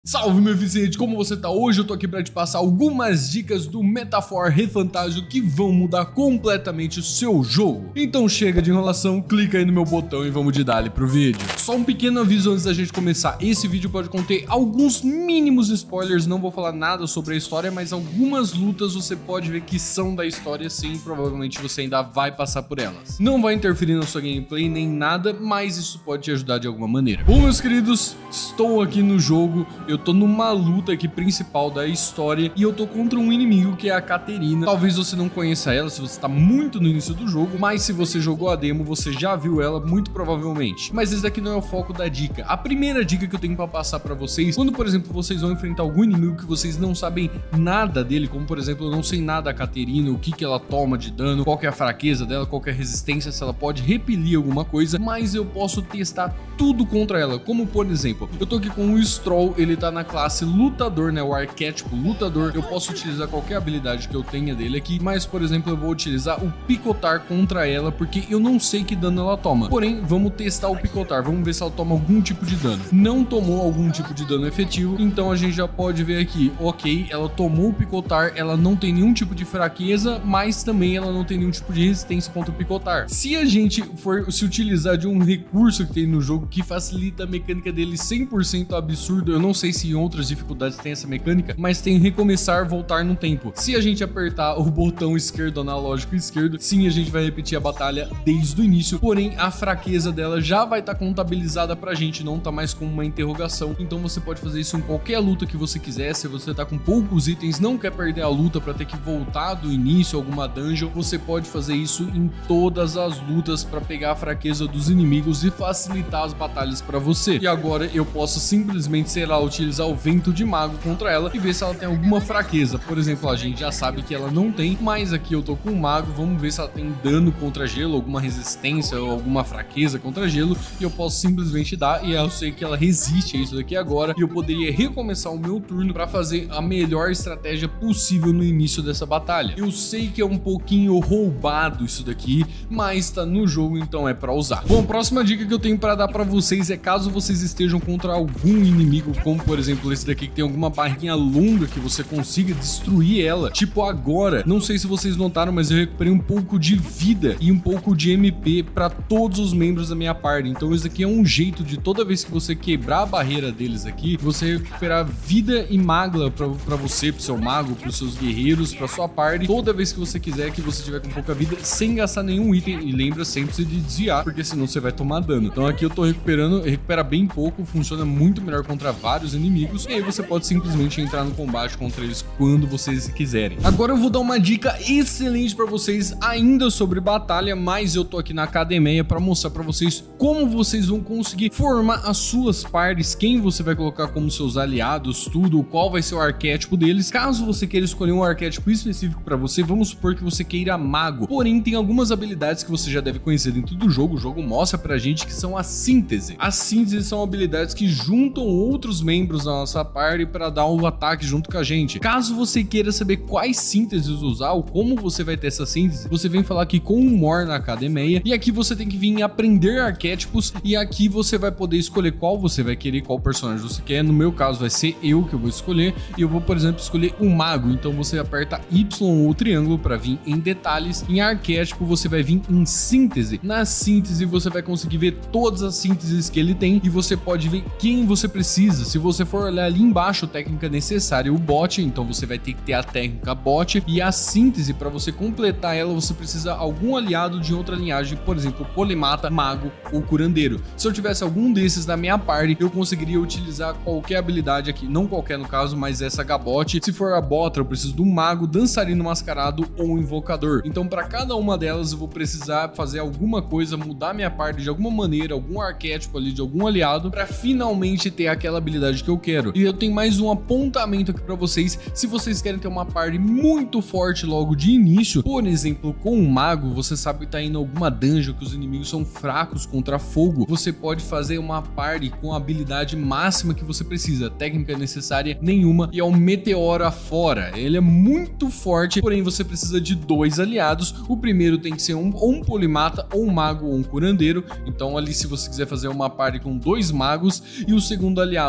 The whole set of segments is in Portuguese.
Salve, meu eficiente, como você tá hoje? Eu tô aqui pra te passar algumas dicas do Metafor Refantasio que vão mudar completamente o seu jogo. Então chega de enrolação, clica aí no meu botão e vamos de dali pro vídeo. Só um pequeno aviso antes da gente começar, esse vídeo pode conter alguns mínimos spoilers, não vou falar nada sobre a história, mas algumas lutas você pode ver que são da história sim, provavelmente você ainda vai passar por elas. Não vai interferir na sua gameplay nem nada, mas isso pode te ajudar de alguma maneira. Bom, meus queridos, estou aqui no jogo. Eu tô numa luta aqui principal da história e eu tô contra um inimigo que é a Caterina. Talvez você não conheça ela se você tá muito no início do jogo, mas se você jogou a demo, você já viu ela muito provavelmente. Mas esse daqui não é o foco da dica. A primeira dica que eu tenho pra passar pra vocês, quando por exemplo vocês vão enfrentar algum inimigo que vocês não sabem nada dele, como por exemplo eu não sei nada da Caterina, o que ela toma de dano, qual que é a fraqueza dela, qual que é a resistência, se ela pode repelir alguma coisa, mas eu posso testar tudo contra ela, como por exemplo, eu tô aqui com o Stroll, ele tá na classe lutador, né, o arquétipo lutador. Eu posso utilizar qualquer habilidade que eu tenha dele aqui, mas por exemplo eu vou utilizar o picotar contra ela, porque eu não sei que dano ela toma. Porém, vamos testar o picotar, vamos ver se ela toma algum tipo de dano. Não tomou algum tipo de dano efetivo, então a gente já pode ver aqui, ok, ela tomou o picotar, ela não tem nenhum tipo de fraqueza, mas também ela não tem nenhum tipo de resistência contra o picotar. Se a gente for se utilizar de um recurso que tem no jogo que facilita a mecânica dele 100% absurdo, eu não sei se em outras dificuldades tem essa mecânica, mas tem recomeçar, voltar no tempo. Se a gente apertar o botão esquerdo, analógico esquerdo, sim, a gente vai repetir a batalha desde o início, porém a fraqueza dela já vai estar contabilizada pra gente, não tá mais como uma interrogação. Então você pode fazer isso em qualquer luta que você quiser. Se você tá com poucos itens, não quer perder a luta pra ter que voltar do início alguma dungeon, você pode fazer isso em todas as lutas pra pegar a fraqueza dos inimigos e facilitar as batalhas pra você. E agora eu posso simplesmente, sei lá, utilizar o vento de mago contra ela e ver se ela tem alguma fraqueza. Por exemplo, a gente já sabe que ela não tem, mas aqui eu tô com o mago, vamos ver se ela tem dano contra gelo, alguma resistência ou alguma fraqueza contra gelo, e eu posso simplesmente dar, e eu sei que ela resiste a isso daqui agora, e eu poderia recomeçar o meu turno para fazer a melhor estratégia possível no início dessa batalha. Eu sei que é um pouquinho roubado isso daqui, mas tá no jogo, então é para usar. Bom, a próxima dica que eu tenho para dar para vocês é caso vocês estejam contra algum inimigo, como por exemplo esse daqui que tem alguma barrinha longa que você consiga destruir ela, tipo agora. Não sei se vocês notaram, mas eu recuperei um pouco de vida e um pouco de MP para todos os membros da minha party. Então isso aqui é um jeito de toda vez que você quebrar a barreira deles aqui, você recuperar vida e magla para você, pro seu mago, pros seus guerreiros, pra sua party, toda vez que você quiser, que você tiver com pouca vida, sem gastar nenhum item. E lembra sempre de desviar, porque senão você vai tomar dano. Então aqui eu tô recuperando, recupera bem pouco, funciona muito melhor contra vários inimigos, e aí você pode simplesmente entrar no combate contra eles quando vocês quiserem. Agora eu vou dar uma dica excelente para vocês ainda sobre batalha, mas eu tô aqui na academia para mostrar para vocês como vocês vão conseguir formar as suas parties, quem você vai colocar como seus aliados, tudo, qual vai ser o arquétipo deles. Caso você queira escolher um arquétipo específico para você, vamos supor que você queira mago, porém tem algumas habilidades que você já deve conhecer dentro do jogo. O jogo mostra pra gente que são a síntese. As sínteses são habilidades que juntam outros membros da nossa party para dar um ataque junto com a gente. Caso você queira saber quais sínteses usar ou como você vai ter essa síntese, você vem falar aqui com o Mor na academia, e aqui você tem que vir aprender arquétipos, e aqui você vai poder escolher qual você vai querer, qual personagem você quer. No meu caso vai ser eu que eu vou escolher, e eu vou por exemplo escolher um mago. Então você aperta Y ou triângulo para vir em detalhes. Em arquétipo você vai vir em síntese. Na síntese você vai conseguir ver todas as sínteses que ele tem, e você pode ver quem você precisa. Se você for olhar ali embaixo, técnica necessária, o bot, então você vai ter que ter a técnica bot, e a síntese, para você completar ela, você precisa algum aliado de outra linhagem, por exemplo, polimata, mago ou curandeiro. Se eu tivesse algum desses na minha party, eu conseguiria utilizar qualquer habilidade aqui, não qualquer no caso, mas essa gabote. Se for a bota, eu preciso do mago, dançarino mascarado ou invocador. Então para cada uma delas eu vou precisar fazer alguma coisa, mudar minha party de alguma maneira, algum arquétipo ali de algum aliado, para finalmente ter aquela habilidade que eu quero. E eu tenho mais um apontamento aqui para vocês. Se vocês querem ter uma party muito forte logo de início, por exemplo com um mago, você sabe que tá indo alguma dungeon que os inimigos são fracos contra fogo, você pode fazer uma party com a habilidade máxima que você precisa, técnica necessária nenhuma, e é o meteoro afora. Ele é muito forte, porém você precisa de dois aliados. O primeiro tem que ser ou um polimata, ou um mago, ou um curandeiro. Então ali, se você quiser fazer uma party com dois magos, e o segundo aliado um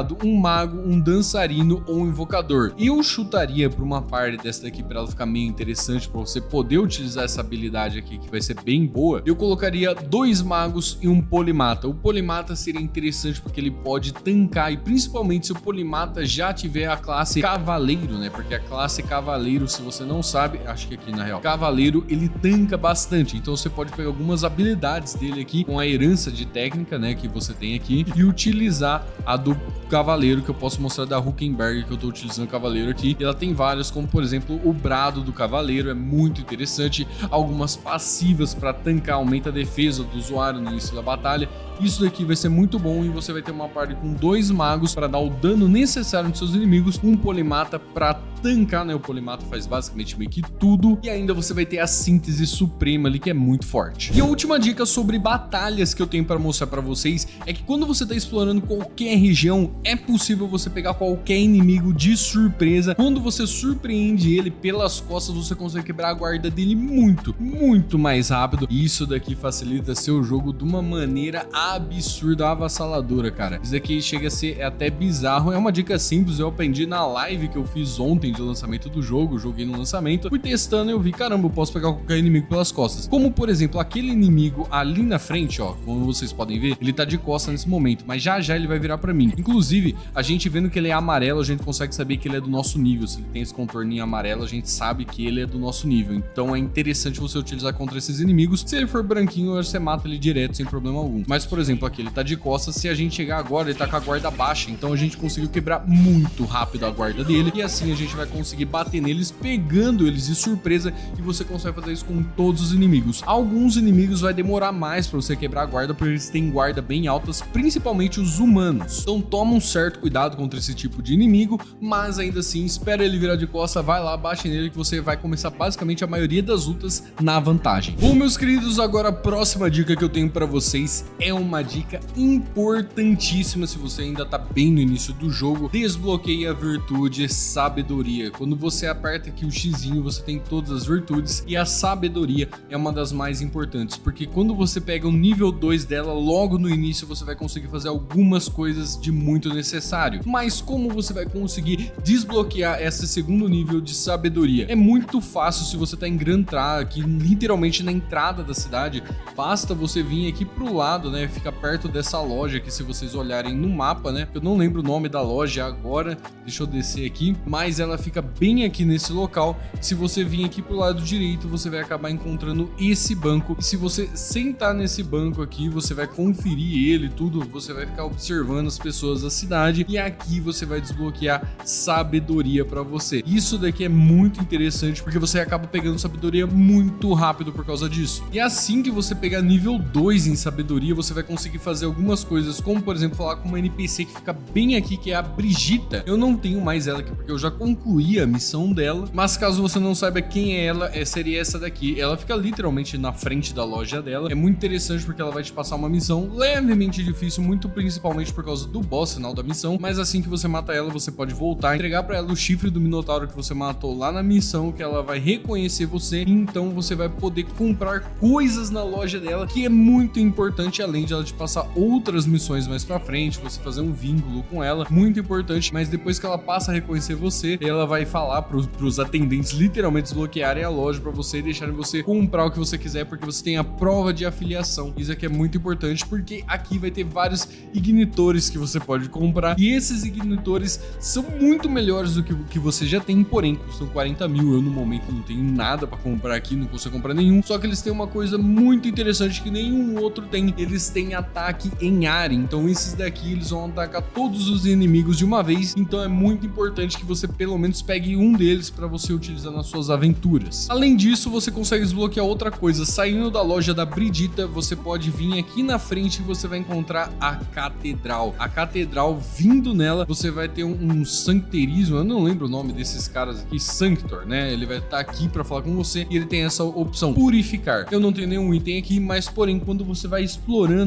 mago, um dançarino ou um invocador. Eu chutaria pra uma party dessa daqui pra ela ficar meio interessante, pra você poder utilizar essa habilidade aqui que vai ser bem boa. Eu colocaria 2 magos e um polimata. O polimata seria interessante porque ele pode tancar, e principalmente se o polimata já tiver a classe cavaleiro, né? Porque a classe cavaleiro, se você não sabe, acho que aqui na real, cavaleiro ele tanca bastante, então você pode pegar algumas habilidades dele aqui com a herança de técnica, né, que você tem aqui, e utilizar a do cavaleiro, que eu posso mostrar da Huckenberg, que eu tô utilizando o cavaleiro aqui. E ela tem várias, como por exemplo o brado do cavaleiro, é muito interessante. Algumas passivas para tancar, aumenta a defesa do usuário no início da batalha. Isso daqui vai ser muito bom, e você vai ter uma party com 2 magos para dar o dano necessário nos seus inimigos, um polimata para tancar, né? O polimata faz basicamente meio que tudo, e ainda você vai ter a síntese suprema ali, que é muito forte. E a última dica sobre batalhas que eu tenho para mostrar para vocês é que quando você tá explorando qualquer região, é possível você pegar qualquer inimigo de surpresa. Quando você surpreende ele pelas costas, você consegue quebrar a guarda dele muito mais rápido, e isso daqui facilita seu jogo de uma maneira absurda, avassaladora, cara. Isso aqui chega a ser até bizarro. É uma dica simples, eu aprendi na live que eu fiz ontem de lançamento do jogo, joguei no lançamento, fui testando e eu vi, caramba, eu posso pegar qualquer inimigo pelas costas. Como por exemplo, aquele inimigo ali na frente, ó, como vocês podem ver, ele tá de costas nesse momento, mas já ele vai virar pra mim. Inclusive, a gente vendo que ele é amarelo, a gente consegue saber que ele é do nosso nível. Se ele tem esse contorninho amarelo, a gente sabe que ele é do nosso nível. Então é interessante você utilizar contra esses inimigos. Se ele for branquinho, você mata ele direto sem problema algum. Mas por exemplo, aqui ele tá de costas, se a gente chegar agora, ele tá com a guarda baixa, então a gente conseguiu quebrar muito rápido a guarda dele, e assim a gente vai conseguir bater neles, pegando eles de surpresa, e você consegue fazer isso com todos os inimigos. Alguns inimigos vai demorar mais pra você quebrar a guarda, porque eles têm guarda bem altas, principalmente os humanos. Então toma um certo cuidado contra esse tipo de inimigo, mas ainda assim, espera ele virar de costa, vai lá, bate nele, que você vai começar basicamente a maioria das lutas na vantagem. Bom, meus queridos, agora a próxima dica que eu tenho pra vocês é uma dica importantíssima. Se você ainda tá bem no início do jogo, desbloqueie a virtude sabedoria. Quando você aperta aqui o xizinho, você tem todas as virtudes, e a sabedoria é uma das mais importantes, porque quando você pega o nível 2 dela, logo no início você vai conseguir fazer algumas coisas de muito necessário. Mas como você vai conseguir desbloquear esse segundo nível de sabedoria? É muito fácil. Se você tá em Gran Tra, aqui literalmente na entrada da cidade, basta você vir aqui pro lado, né, fica perto dessa loja aqui, se vocês olharem no mapa, né, eu não lembro o nome da loja agora, deixa eu descer aqui, mas ela fica bem aqui nesse local. Se você vir aqui pro lado direito, você vai acabar encontrando esse banco, e se você sentar nesse banco aqui, você vai conferir ele tudo, você vai ficar observando as pessoas da cidade, e aqui você vai desbloquear sabedoria para você. Isso daqui é muito interessante, porque você acaba pegando sabedoria muito rápido por causa disso. E assim que você pegar nível 2 em sabedoria, você vai conseguir fazer algumas coisas, como por exemplo, falar com uma NPC que fica bem aqui, que é a Brigitta. Eu não tenho mais ela aqui, porque eu já concluí a missão dela, mas caso você não saiba quem é ela, seria essa daqui. Ela fica literalmente na frente da loja dela. É muito interessante porque ela vai te passar uma missão levemente difícil, muito principalmente por causa do boss final da missão, mas assim que você mata ela, você pode voltar, entregar pra ela o chifre do Minotauro que você matou lá na missão, que ela vai reconhecer você, então você vai poder comprar coisas na loja dela, que é muito importante, além de ela te passar outras missões mais pra frente, você fazer um vínculo com ela, muito importante. Mas depois que ela passa a reconhecer você, ela vai falar pros atendentes literalmente desbloquearem a loja pra você e deixarem você comprar o que você quiser, porque você tem a prova de afiliação. Isso aqui é muito importante, porque aqui vai ter vários ignitores que você pode comprar, e esses ignitores são muito melhores do que você já tem, porém custam 40 mil. Eu no momento não tenho nada pra comprar aqui, não consigo comprar nenhum, só que eles têm uma coisa muito interessante que nenhum outro tem: eles têm ataque em área. Então esses daqui, eles vão atacar todos os inimigos de uma vez, então é muito importante que você pelo menos pegue um deles para você utilizar nas suas aventuras. Além disso, você consegue desbloquear outra coisa. Saindo da loja da Brigitta, você pode vir aqui na frente e você vai encontrar a catedral. A catedral, vindo nela, você vai ter um sancterismo, eu não lembro o nome desses caras aqui, Sanctor, né? Ele vai estar aqui para falar com você, e ele tem essa opção, purificar. Eu não tenho nenhum item aqui, mas porém, quando você vai explorando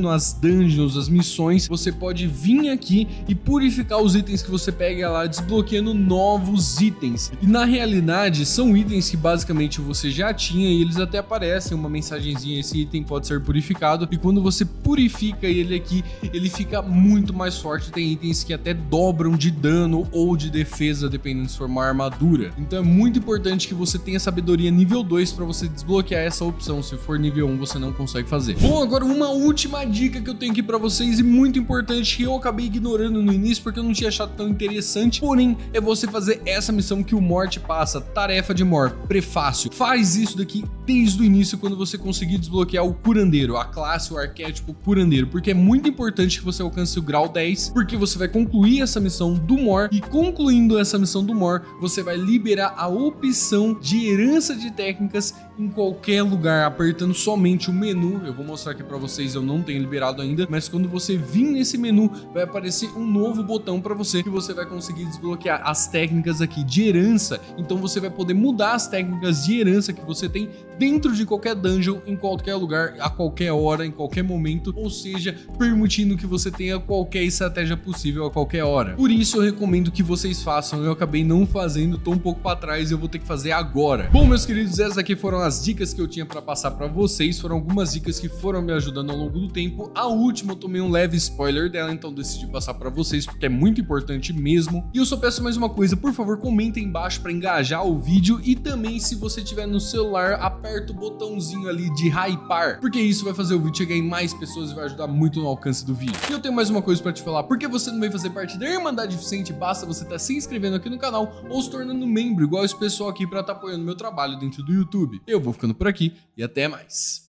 terminando as dungeons, as missões, você pode vir aqui e purificar os itens que você pega lá, desbloqueando novos itens. E na realidade, são itens que basicamente você já tinha e eles até aparecem uma mensagenzinha, esse item pode ser purificado, e quando você purifica ele aqui, ele fica muito mais forte. Tem itens que até dobram de dano ou de defesa, dependendo se for uma armadura. Então é muito importante que você tenha sabedoria nível 2 para você desbloquear essa opção. Se for nível 1, você não consegue fazer. Bom, agora uma última dica que eu tenho aqui para vocês e muito importante, que eu acabei ignorando no início porque eu não tinha achado tão interessante, porém é você fazer essa missão que o Mor te passa, tarefa de Mor, prefácio. Faz isso daqui desde o início, quando você conseguir desbloquear o curandeiro, a classe, o arquétipo curandeiro, porque é muito importante que você alcance o grau 10, porque você vai concluir essa missão do Mor, e concluindo essa missão do Mor, você vai liberar a opção de herança de técnicas em qualquer lugar, apertando somente o menu. Eu vou mostrar aqui pra vocês, eu não tenho liberado ainda, mas quando você vir nesse menu, vai aparecer um novo botão pra você, que você vai conseguir desbloquear as técnicas aqui de herança. Então você vai poder mudar as técnicas de herança que você tem dentro de qualquer dungeon, em qualquer lugar, a qualquer hora, em qualquer momento, ou seja, permitindo que você tenha qualquer estratégia possível a qualquer hora. Por isso eu recomendo que vocês façam. Eu acabei não fazendo, tô um pouco pra trás e eu vou ter que fazer agora. Bom, meus queridos, essas aqui foram as dicas que eu tinha pra passar pra vocês. Foram algumas dicas que foram me ajudando ao longo do tempo. A última eu tomei um leve spoiler dela, então decidi passar pra vocês porque é muito importante mesmo. E eu só peço mais uma coisa, por favor, comenta aí embaixo pra engajar o vídeo, e também, se você tiver no celular, aperta o botãozinho ali de hypar, porque isso vai fazer o vídeo chegar em mais pessoas e vai ajudar muito no alcance do vídeo. E eu tenho mais uma coisa pra te falar: por que você não vem fazer parte da Irmandade Eficiente? Basta você estar se inscrevendo aqui no canal ou se tornando membro, igual esse pessoal aqui, pra estar apoiando meu trabalho dentro do YouTube. Eu vou ficando por aqui e até mais.